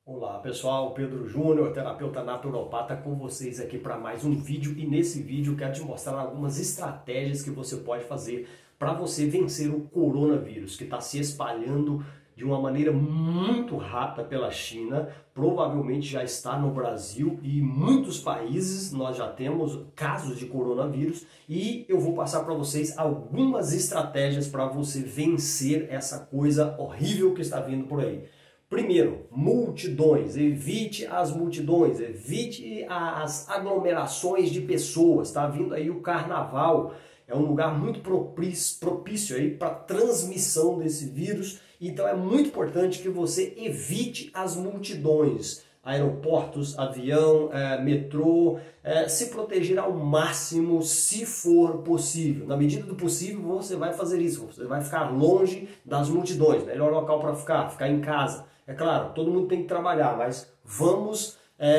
Olá pessoal, Pedro Júnior, terapeuta naturopata, com vocês aqui para mais um vídeo. E nesse vídeo eu quero te mostrar algumas estratégias que você pode fazer para você vencer o coronavírus, que está se espalhando de uma maneira muito rápida pela China. Provavelmente já está no Brasil e em muitos países nós já temos casos de coronavírus. E eu vou passar para vocês algumas estratégias para você vencer essa coisa horrível que está vindo por aí. Primeiro, multidões. Evite as multidões, evite as aglomerações de pessoas. Está vindo aí o carnaval, é um lugar muito propício aí para transmissão desse vírus. Então é muito importante que você evite as multidões. Aeroportos, avião, metrô, se proteger ao máximo se for possível. Na medida do possível você vai fazer isso, você vai ficar longe das multidões. Melhor local para ficar em casa. É claro, todo mundo tem que trabalhar, mas vamos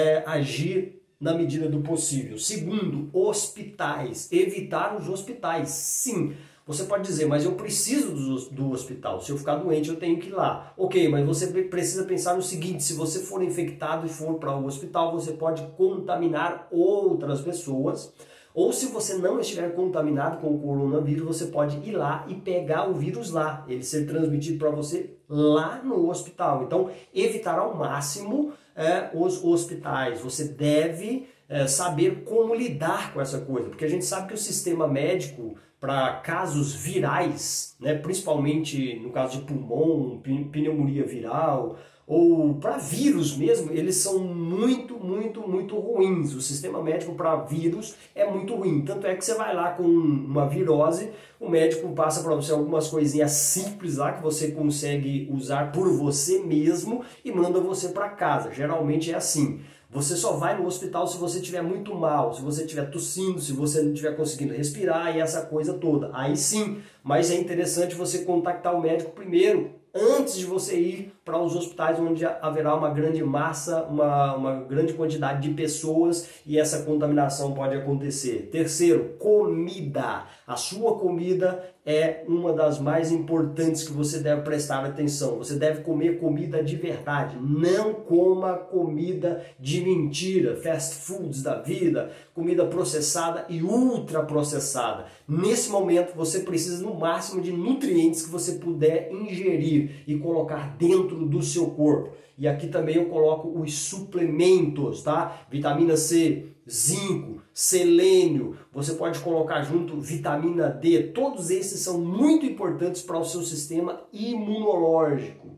agir na medida do possível. Segundo, hospitais. Evitar os hospitais. Sim, você pode dizer, mas eu preciso do hospital. Se eu ficar doente, eu tenho que ir lá. Ok, mas você precisa pensar no seguinte: se você for infectado e for para o hospital, você pode contaminar outras pessoas. Ou se você não estiver contaminado com o coronavírus, você pode ir lá e pegar o vírus lá, ele ser transmitido para você lá no hospital. Então, evitar ao máximo os hospitais. Você deve saber como lidar com essa coisa, porque a gente sabe que o sistema médico, para casos virais, né, principalmente no caso de pulmão, pneumonia viral, ou para vírus mesmo, eles são muito ruins. O sistema médico para vírus é muito ruim. Tanto é que você vai lá com uma virose, o médico passa para você algumas coisinhas simples lá que você consegue usar por você mesmo e manda você para casa. Geralmente é assim. Você só vai no hospital se você estiver muito mal, se você estiver tossindo, se você não estiver conseguindo respirar e essa coisa toda. Aí sim, mas é interessante você contactar o médico primeiro, antes de você ir para os hospitais onde haverá uma grande massa, uma grande quantidade de pessoas e essa contaminação pode acontecer. Terceiro, comida. A sua comida é uma das mais importantes que você deve prestar atenção. Você deve comer comida de verdade. Não coma comida de mentira, fast foods da vida, comida processada e ultraprocessada. Nesse momento você precisa no máximo de nutrientes que você puder ingerir e colocar dentro do seu corpo. E aqui também eu coloco os suplementos, tá? Vitamina C, zinco, selênio, você pode colocar junto vitamina D. Todos esses são muito importantes para o seu sistema imunológico.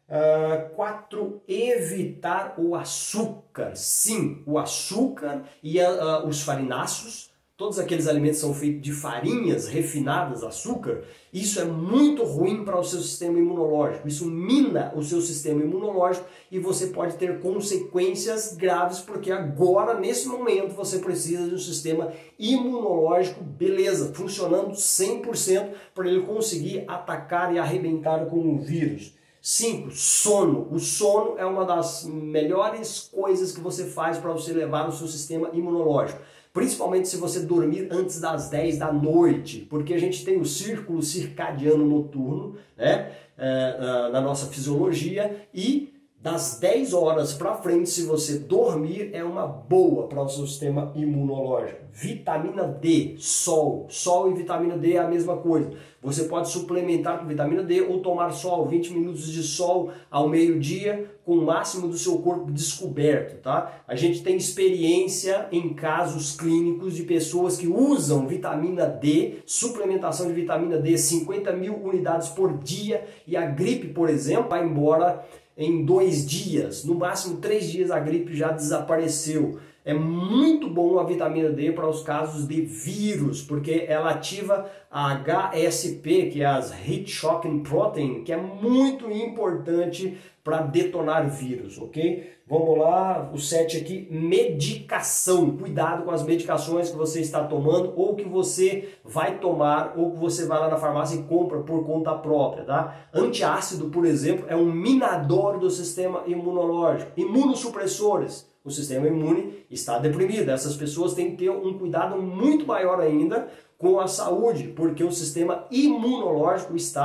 4. Evitar o açúcar. Sim, o açúcar e os farináceos. Todos aqueles alimentos são feitos de farinhas refinadas, açúcar. Isso é muito ruim para o seu sistema imunológico. Isso mina o seu sistema imunológico e você pode ter consequências graves, porque agora, nesse momento, você precisa de um sistema imunológico, beleza, funcionando 100% para ele conseguir atacar e arrebentar com o vírus. 5. Sono. O sono é uma das melhores coisas que você faz para você levar o seu sistema imunológico. Principalmente se você dormir antes das 10 da noite, porque a gente tem o círculo circadiano noturno, né, na nossa fisiologia, e das 10 horas para frente, se você dormir, é uma boa para o seu sistema imunológico. Vitamina D, sol. Sol e vitamina D é a mesma coisa. Você pode suplementar com vitamina D ou tomar sol, 20 minutos de sol ao meio-dia, com o máximo do seu corpo descoberto, tá? A gente tem experiência em casos clínicos de pessoas que usam vitamina D, suplementação de vitamina D, 50 mil unidades por dia, e a gripe, por exemplo, vai embora em 2 dias, no máximo 3 dias a gripe já desapareceu. É muito bom a vitamina D para os casos de vírus, porque ela ativa a HSP, que é as Heat Shocking Protein, que é muito importante para detonar vírus, ok? Vamos lá, o 7 aqui, medicação. Cuidado com as medicações que você está tomando, ou que você vai tomar, ou que você vai lá na farmácia e compra por conta própria, tá? Antiácido, por exemplo, é um minador do sistema imunológico. Imunossupressores. O sistema imune está deprimido. Essas pessoas têm que ter um cuidado muito maior ainda com a saúde, porque o sistema imunológico está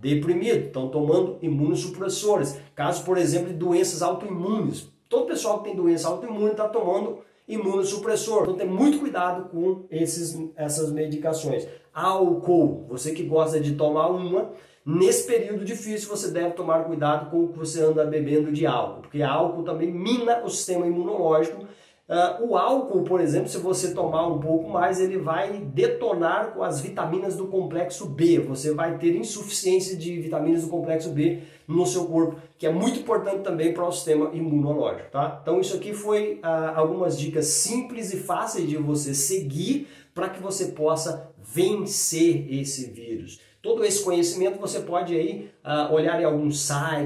deprimido, estão tomando imunossupressores. Caso, por exemplo, de doenças autoimunes. Todo pessoal que tem doença autoimune está tomando imunossupressor. Então tem muito cuidado com essas medicações. Álcool, você que gosta de tomar uma, nesse período difícil você deve tomar cuidado com o que você anda bebendo de álcool, porque álcool também mina o sistema imunológico. O álcool, por exemplo, se você tomar um pouco mais, ele vai detonar com as vitaminas do complexo B. Você vai ter insuficiência de vitaminas do complexo B no seu corpo, que é muito importante também para o sistema imunológico, tá? Então isso aqui foi algumas dicas simples e fáceis de você seguir para que você possa vencer esse vírus. Todo esse conhecimento você pode aí olhar em alguns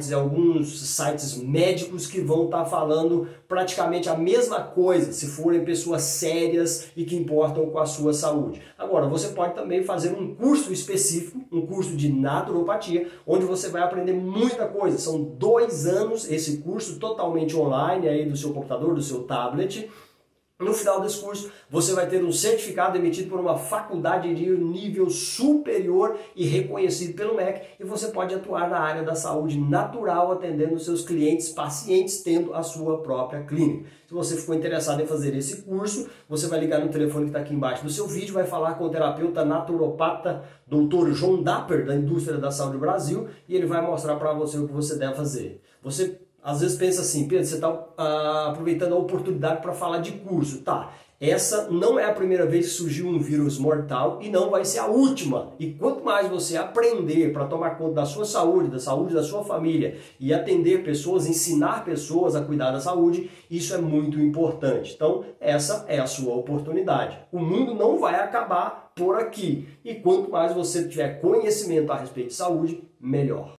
sites médicos que vão estar falando praticamente a mesma coisa, se forem pessoas sérias e que importam com a sua saúde. Agora, você pode também fazer um curso específico, um curso de naturopatia, onde você vai aprender muita coisa. São 2 anos esse curso totalmente online aí do seu computador, do seu tablet. No final desse curso, você vai ter um certificado emitido por uma faculdade de nível superior e reconhecido pelo MEC, e você pode atuar na área da saúde natural, atendendo seus clientes, pacientes, tendo a sua própria clínica. Se você ficou interessado em fazer esse curso, você vai ligar no telefone que está aqui embaixo do seu vídeo, vai falar com o terapeuta naturopata Dr. João Dapper, da Indústria da Saúde Brasil, e ele vai mostrar para você o que você deve fazer. Você às vezes pensa assim, Pedro, você está aproveitando a oportunidade para falar de curso. Tá, essa não é a primeira vez que surgiu um vírus mortal e não vai ser a última. E quanto mais você aprender para tomar conta da sua saúde da sua família e atender pessoas, ensinar pessoas a cuidar da saúde, isso é muito importante. Então, essa é a sua oportunidade. O mundo não vai acabar por aqui. E quanto mais você tiver conhecimento a respeito de saúde, melhor.